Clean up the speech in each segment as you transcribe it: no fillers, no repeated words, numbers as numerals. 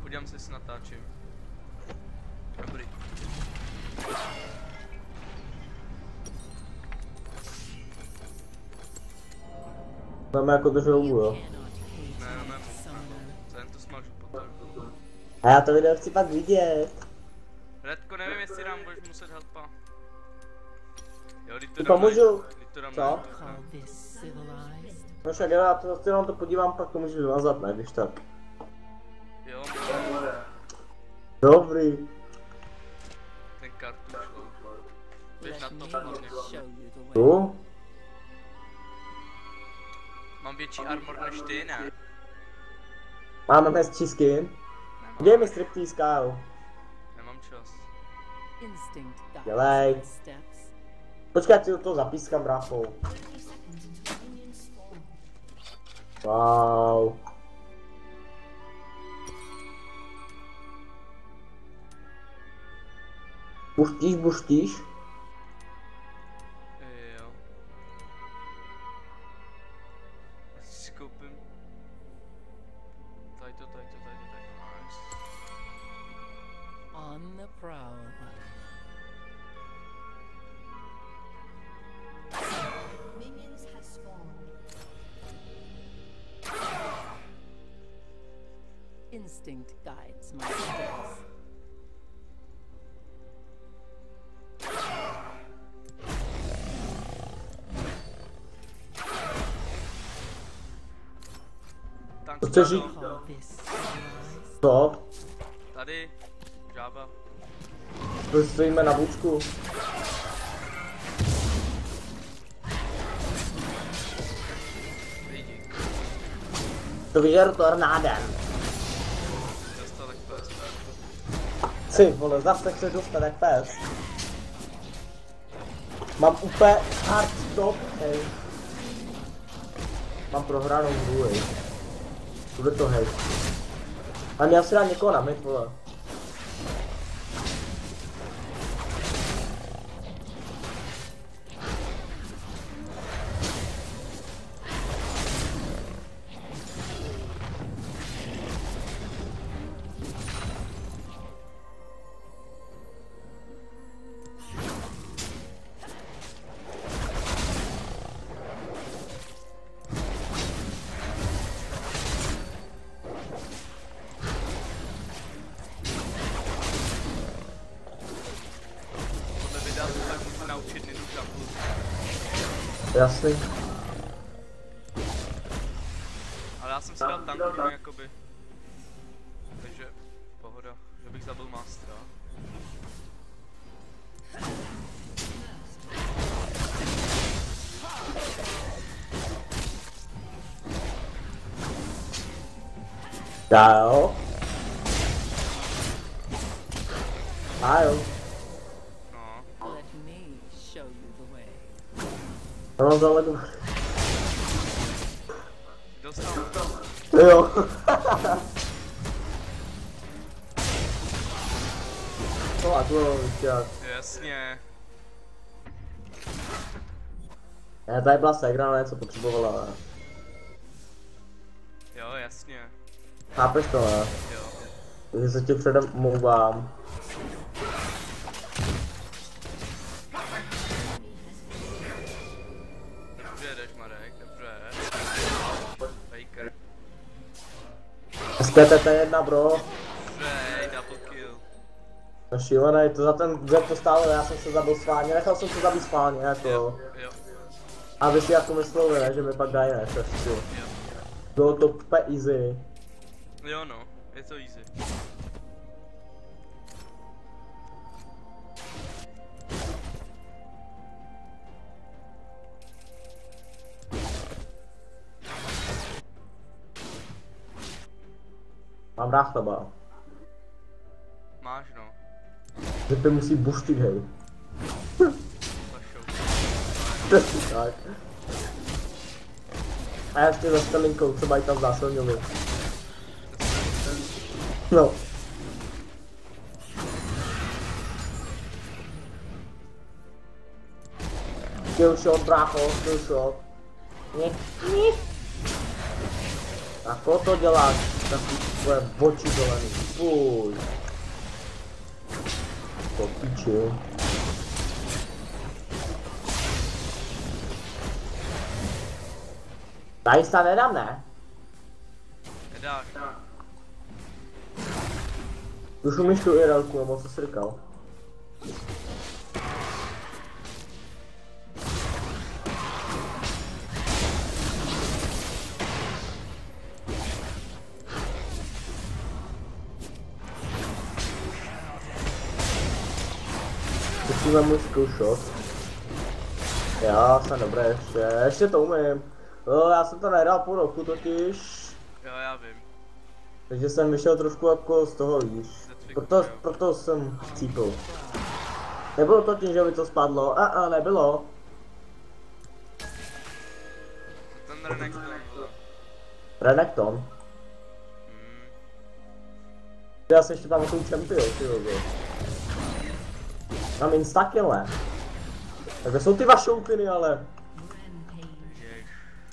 podívám se, jestli natáčím. Dobrý. Máme jako to žloubu, jo? Ne, jen to smažu potom. A já to video chci pak vidět. Redko, nevím, jestli nám budeš muset helpa. Jo, teď to Ti dám pomůžu? teď to dám Co? na- No však já to si vám to podívám, pak to můžu vymazat, ne, když tak. Jo, Dobrý. ten kartuš, no. Běž na to hlavně. Tu? Mám větší armor než ty, ne? Máme hezčí skin. Dej mi striptease, Kyle. Nemám čas. Dělej. Počkej, ti to zapískám, brácho. Wow. Buštíš? Jo. Já si koupím. Tady to. Nice. On the prowl. Minions have spawned. Instinct guides my steps. Tank To chceš spadl. jít? Call this civilized. Co? Tady. Žába. To stojíme na vůčku. Lidi. To vyžeru tornádem. Dostal tak pes. Ty vole, zase chci dostat jak pes. Mám úplně hard stop, hej. Mám prohranou hru, hej. Bude to hej. A měl si dát někoho na mid, vole. Podle videa se tak můžu naučit Ninu Jumpu. Jasný. Ale já jsem si dal tanku, jakoby. Takže pohoda, že bych zabil Mastera. Kyle. Kyle. No, Let me show you the way. Já mám zaledu. dostal. Jo. To a to chtěl. Jasně. Ne, tady byla segra, ale něco potřebovala. Jo, jasně. Chápeš to, ne? Jo. Takže se tě předem omlouvám. Dobře jdeš, Marek, dobře. Faker. SKTT1, bro. Dobře, double kill. No šílený, to za ten Z to stálo, já jsem se zabil schválně, nechal jsem se zabít schválně, jako. Jo. Aby si jako mysleli, ne, že mi pak dají ne, šestku. Jo. Bylo to úplně easy. Jo no, je to easy. Mám rád teba. Máš no. Že ty musí buštit, hej. Pašou. Přesně tak. A já ještě za Sterlinkou, třeba i tam zásilňovi. No. Killshot, brácho, killshot. Tak to děláš. Tak tvoje oči dolený. Fuj. To piči. Tady se nedám, ne? Nedáš. Už umíš tu IRLku, nebo co jsi říkal? Musíme můj skillshot. Já jsem dobrý ještě to umím. No, já jsem to nehrál půl roku totiž. Jo, já vím. Takže jsem vyšel trošku jako z toho, víš. Proto jsem chcípil. Nebylo to tím, že by to spadlo. Nebylo. Ten Renekton, vole. Renekton? Já jsem ještě tam jako champion, ty vole. Mám instakill, ne? Takže jsou ty vaše ultiny, ale... Jež.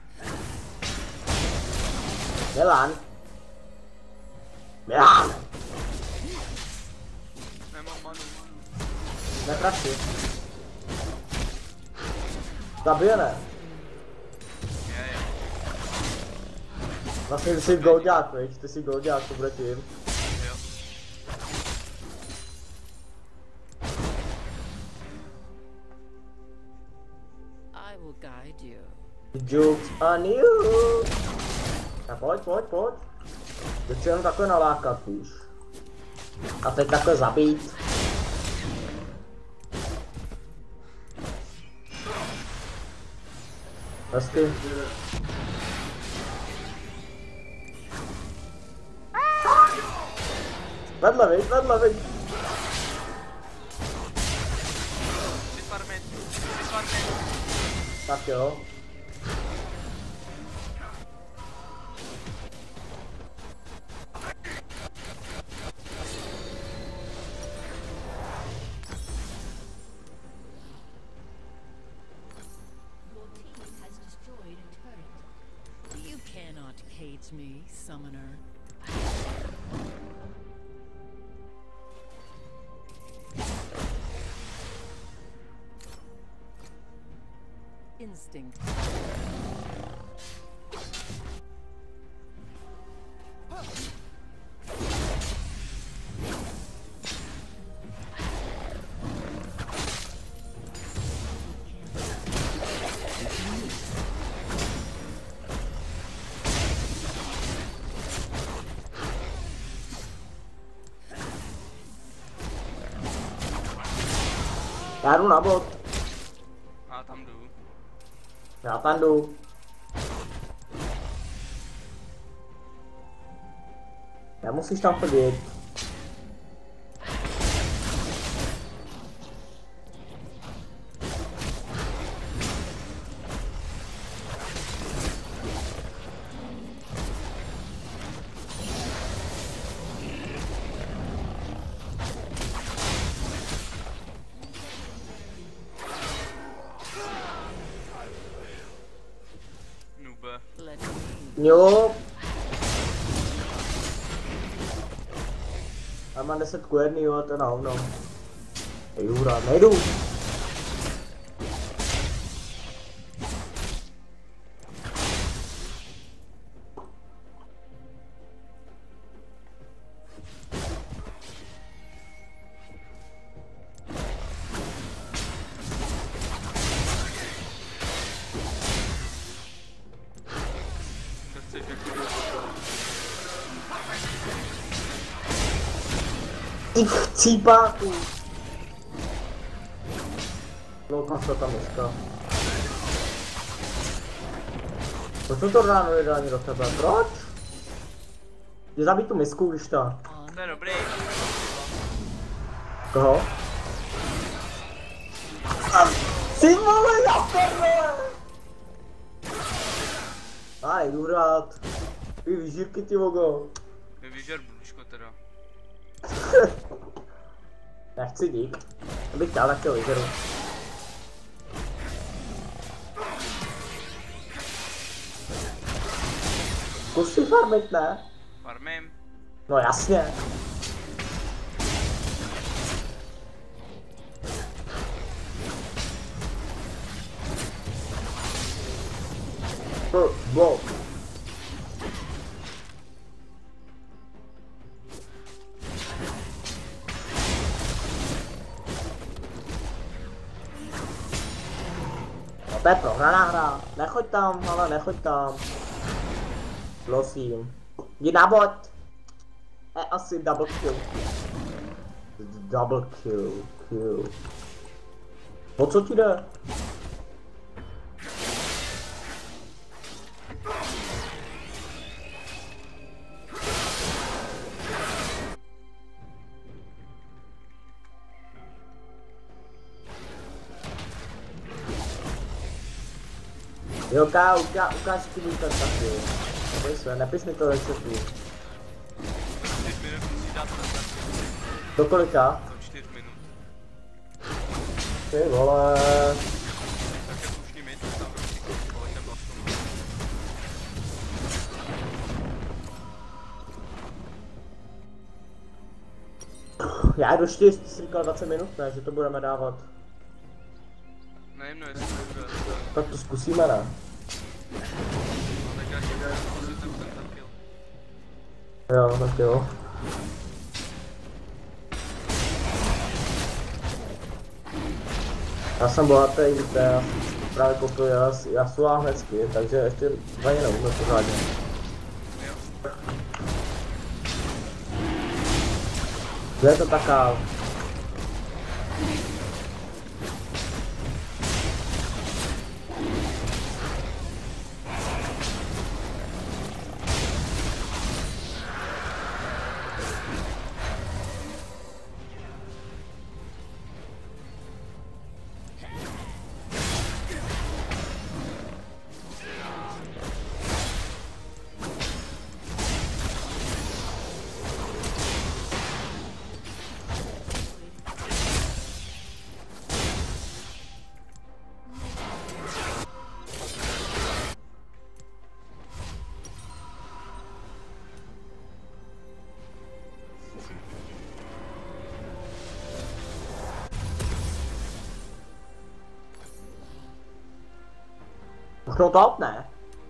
Milan. Milan! Nemám manu. Nepraci. Zabije, ne? Je. Vlastně ty jsi goldák, viď? Ty jsi goldák, to bude tím. Jo. I will guide you. Jokes on you! Tak pojď. Teď chci jenom takhle nalákat, víš. A teď takhle zabít. Hezky. Vedle, viď? Chci farmit. Tak jo. Your team has destroyed a turret. You cannot cage me, summoner. Instinct. Já jdu na bot. A tam jdu. Já tam jdu. Nemusíš tam chodit. Nube. Let me. Jo. Já mám 10 ku 1, jo, to je na hovno. Hej, hurá, nejdu. To chceš jako... Ty chcípáku. Loupám se tam dneska. Proč to ráno jde ani do tebe? Proč? Jdi zabít tu misku, když ta. To je dobrý. Koho? Ty vole, já prdele! A jdu hrát. Ty vyžírky, ty vogo. Vyžer brůčko teda. Nechci dík. Abych chtěl, tak to vyžeru. Zkus si farmit, ne? Farmím. No jasně. Wow. No to je prohraná hra. Nechoď tam, ale nechoď tam. Prosím. Jdi na bod. Asi double kill. Double kill. O co ti jde? Jo, ukáž ti můj tentaky. Neboj se, nepis mi to do chatu. 4 minut musí dát tentaky. Do kolika? Do 4 minut. Ty vole. Tak je slušný mít, tam prostě kolik nebo Já jdu 4, jsi říkal 20 minut, ne? Že to budeme dávat. nevím, no jestli to bude. Tak to zkusíme, ne? No tak já ti zkusím ten tentakill. Jo, tak jo. Já jsem bohatý, víte, já právě koupil jasu a hnecky, takže ještě za ně neumím pořádně. Jo. Kde je to taká? Uchnout to, ne?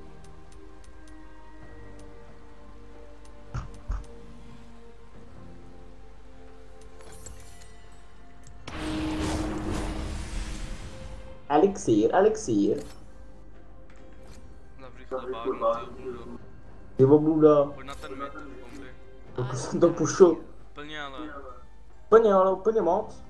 Elixír. Na rychle bágnu, Ty obluda. pojď na ten mid, bomby. Pokud jsem to pušil. Plně ale. Úplně, ale úplně moc.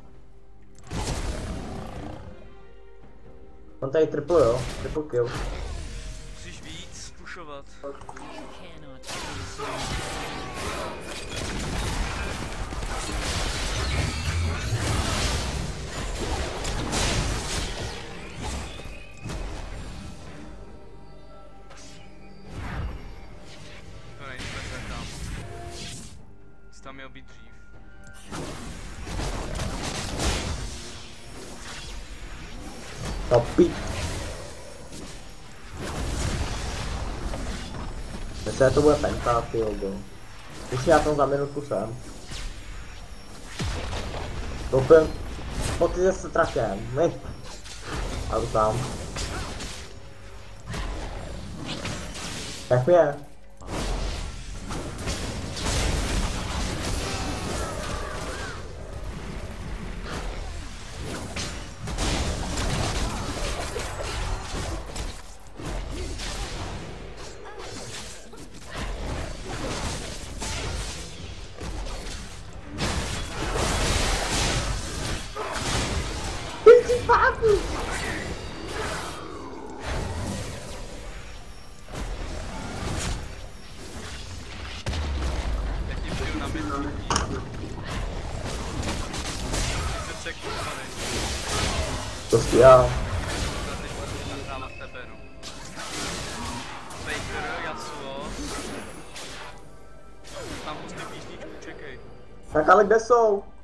On tady triple, jo? Triple kill. Musíš víc pušovat. Cannot face me. To není takhle, kámo. Jsi tam měl být dřív. Topí. Myslím, že to bude penta, ty logo. Už já tam za minutu jsem. Koupím. Potyže se trakem, my. A to tam. Jak mi je? Jak ti přijdu na mid, 30 sekund, pane. Prostě já. To teď budu nahrávat tebe, no. Faker, Yasuo. Tam pustím písničku, čekej. Tak ale kde jsou?